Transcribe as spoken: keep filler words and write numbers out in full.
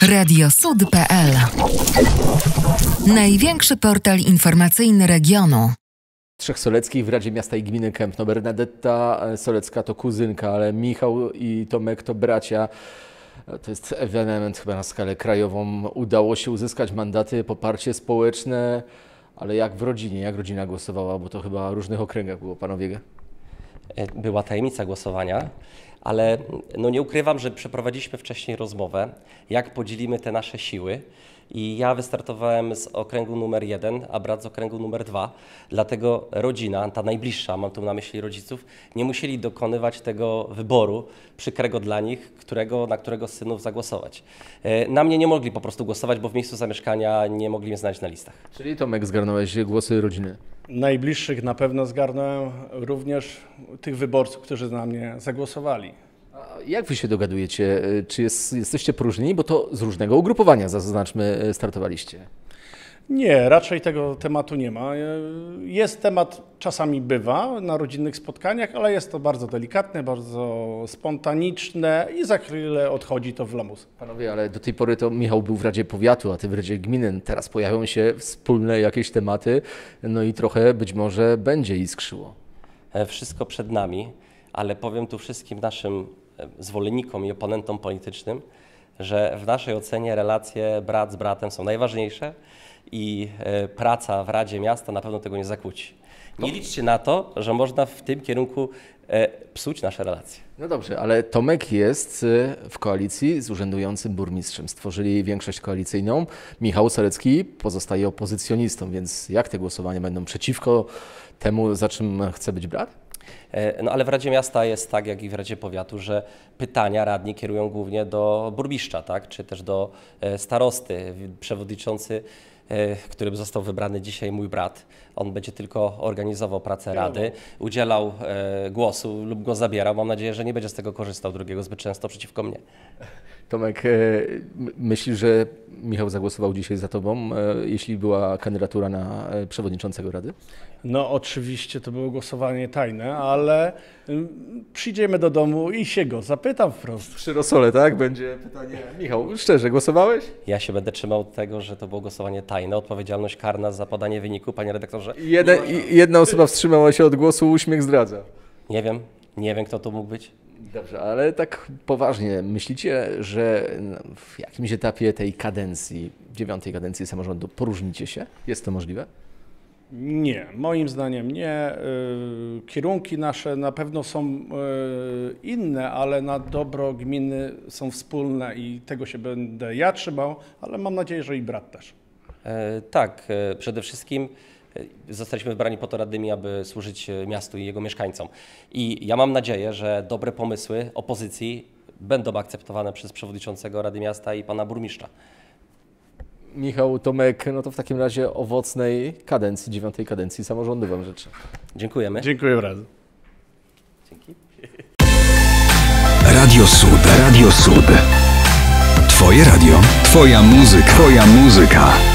Radio Sud kropka pe el. Największy portal informacyjny regionu. Trzech Soleckich w Radzie Miasta i Gminy Kępno. Bernadetta Solecka to kuzynka, ale Michał i Tomek to bracia. To jest ewenement chyba na skalę krajową. Udało się uzyskać mandaty, poparcie społeczne, ale jak w rodzinie, jak rodzina głosowała, bo to chyba w różnych okręgach było, panowie. Była tajemnica głosowania, ale no nie ukrywam, że przeprowadziliśmy wcześniej rozmowę, jak podzielimy te nasze siły. I ja wystartowałem z okręgu numer jeden, a brat z okręgu numer dwa. Dlatego rodzina, ta najbliższa, mam tu na myśli rodziców, nie musieli dokonywać tego wyboru przykrego dla nich, którego, na którego z synów zagłosować. Na mnie nie mogli po prostu głosować, bo w miejscu zamieszkania nie mogli mnie znaleźć na listach. Czyli Tomek, zgarnąłeś głosy rodziny? Najbliższych na pewno zgarnąłem, również tych wyborców, którzy na mnie zagłosowali. A jak wy się dogadujecie? Czy jest, jesteście próżni? Bo to z różnego ugrupowania, zaznaczmy, startowaliście. Nie, raczej tego tematu nie ma. Jest temat, czasami bywa na rodzinnych spotkaniach, ale jest to bardzo delikatne, bardzo spontaniczne i za chwilę odchodzi to w lamus. Panowie, ale do tej pory to Michał był w Radzie Powiatu, a ty w Radzie Gminy. Teraz pojawią się wspólne jakieś tematy, no i trochę być może będzie iskrzyło. Wszystko przed nami, ale powiem tu wszystkim naszym zwolennikom i oponentom politycznym, że w naszej ocenie relacje brat z bratem są najważniejsze i praca w Radzie Miasta na pewno tego nie zakłóci. Nie liczcie na to, że można w tym kierunku psuć nasze relacje. No dobrze, ale Tomek jest w koalicji z urzędującym burmistrzem. Stworzyli większość koalicyjną. Michał Solecki pozostaje opozycjonistą, więc jak te głosowania będą przeciwko temu, za czym chce być brat? No ale w Radzie Miasta jest tak, jak i w Radzie Powiatu, że pytania radni kierują głównie do burmistrza, tak? Czy też do starosty. Przewodniczący, który został wybrany dzisiaj, mój brat, on będzie tylko organizował pracę rady, udzielał głosu lub go zabierał. Mam nadzieję, że nie będzie z tego korzystał drugiego zbyt często przeciwko mnie. Tomek, myślisz, że Michał zagłosował dzisiaj za tobą, jeśli była kandydatura na przewodniczącego Rady? No oczywiście to było głosowanie tajne, ale przyjdziemy do domu i się go zapytam wprost. Przy rosole, tak? Będzie pytanie. Michał, szczerze, głosowałeś? Ja się będę trzymał tego, że to było głosowanie tajne. Odpowiedzialność karna za podanie wyniku, panie redaktorze. Jeden, jedna osoba wstrzymała się od głosu, uśmiech zdradza. Nie wiem, nie wiem, kto to mógł być. Dobrze, ale tak poważnie, myślicie, że w jakimś etapie tej kadencji, dziewiątej kadencji samorządu poróżnicie się? Jest to możliwe? Nie, moim zdaniem nie. Kierunki nasze na pewno są inne, ale na dobro gminy są wspólne i tego się będę ja trzymał, ale mam nadzieję, że i brat też. E, tak, e, przede wszystkim zostaliśmy wybrani po to radnymi, aby służyć miastu i jego mieszkańcom. I ja mam nadzieję, że dobre pomysły opozycji będą akceptowane przez przewodniczącego Rady Miasta i pana burmistrza. Michał, Tomek, no to w takim razie owocnej kadencji, dziewiątej kadencji samorządu wam życzę. Dziękujemy. Dziękuję bardzo. Dzięki. Radio Sud, Radio Sud. Twoje radio, twoja muzyka, twoja muzyka.